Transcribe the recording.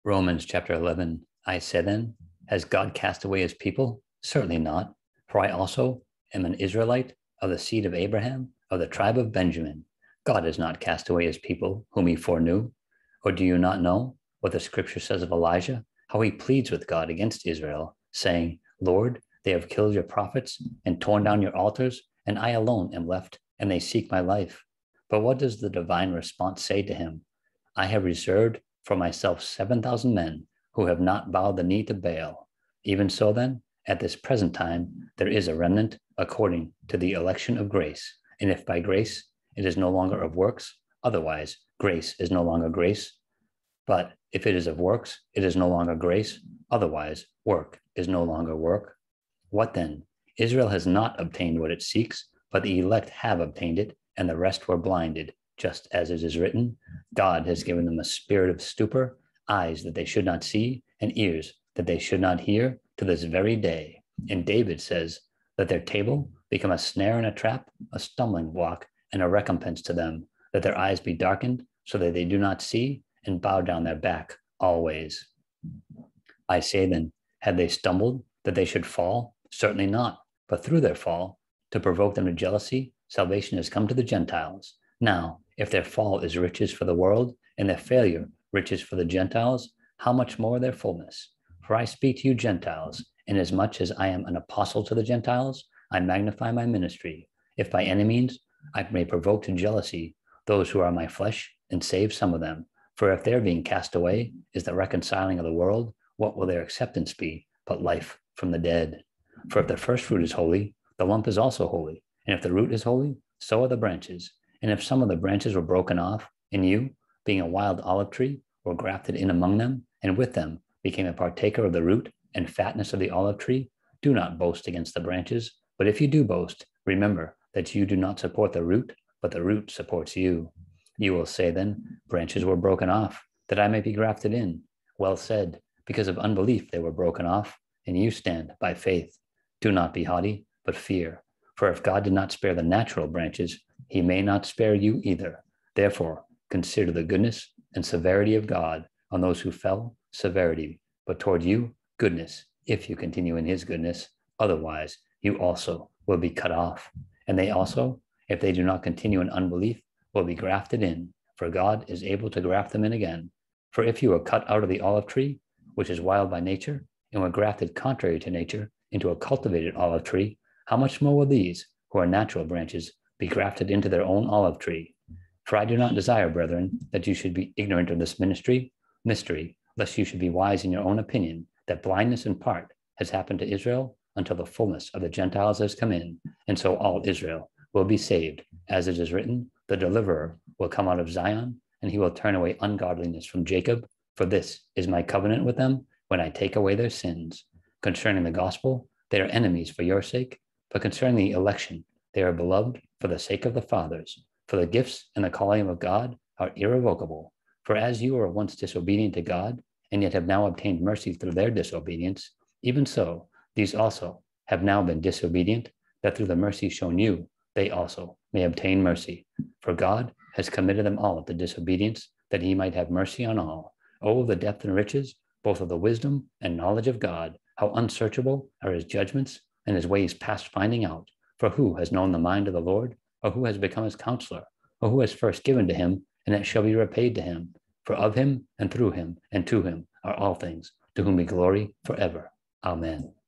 Romans chapter 11, I say then, has God cast away his people? Certainly not. For I also am an Israelite of the seed of Abraham, of the tribe of Benjamin. God has not cast away his people, whom he foreknew. Or do you not know what the scripture says of Elijah, how he pleads with God against Israel, saying, Lord, they have killed your prophets and torn down your altars, and I alone am left, and they seek my life. But what does the divine response say to him? I have reserved for myself 7,000 men who have not bowed the knee to Baal. Even so then, at this present time, there is a remnant according to the election of grace. And if by grace, it is no longer of works, otherwise grace is no longer grace. But if it is of works, it is no longer grace, otherwise work is no longer work. What then? Israel has not obtained what it seeks, but the elect have obtained it, and the rest were blinded. Just as it is written, God has given them a spirit of stupor, eyes that they should not see, and ears that they should not hear, to this very day. And David says, let their table become a snare and a trap, a stumbling block, and a recompense to them, that their eyes be darkened, so that they do not see, and bow down their back always. I say then, had they stumbled, that they should fall? Certainly not. But through their fall, to provoke them to jealousy, salvation has come to the Gentiles. Now, if their fall is riches for the world, and their failure riches for the Gentiles, how much more their fullness? For I speak to you Gentiles, inasmuch as I am an apostle to the Gentiles, I magnify my ministry, if by any means I may provoke to jealousy those who are my flesh, and save some of them. For if their being cast away is the reconciling of the world, what will their acceptance be but life from the dead? For if the first fruit is holy, the lump is also holy. And if the root is holy, so are the branches. And if some of the branches were broken off, and you, being a wild olive tree, were grafted in among them, and with them became a partaker of the root and fatness of the olive tree, do not boast against the branches. But if you do boast, remember that you do not support the root, but the root supports you. You will say then, branches were broken off, that I may be grafted in. Well said, because of unbelief they were broken off, and you stand by faith. Do not be haughty, but fear. For if God did not spare the natural branches, he may not spare you either. Therefore, consider the goodness and severity of God on those who fell, severity, but toward you, goodness, if you continue in his goodness. Otherwise, you also will be cut off. And they also, if they do not continue in unbelief, will be grafted in, for God is able to graft them in again. For if you were cut out of the olive tree, which is wild by nature, and were grafted contrary to nature into a cultivated olive tree, how much more will these, who are natural branches, be grafted into their own olive tree? For I do not desire, brethren, that you should be ignorant of this mystery, lest you should be wise in your own opinion, that blindness in part has happened to Israel until the fullness of the Gentiles has come in, and so all Israel will be saved. As it is written, the deliverer will come out of Zion, and he will turn away ungodliness from Jacob. For this is my covenant with them when I take away their sins. Concerning the gospel, they are enemies for your sake, but concerning the election, they are beloved for the sake of the fathers. For the gifts and the calling of God are irrevocable. For as you were once disobedient to God, and yet have now obtained mercy through their disobedience, even so, these also have now been disobedient, that through the mercy shown you, they also may obtain mercy. For God has committed them all to disobedience, that he might have mercy on all. Oh, the depth and riches, both of the wisdom and knowledge of God, how unsearchable are his judgments, and his ways past finding out. For who has known the mind of the Lord, or who has become his counselor, or who has first given to him, and it shall be repaid to him? For of him, and through him, and to him are all things, to whom be glory forever. Amen.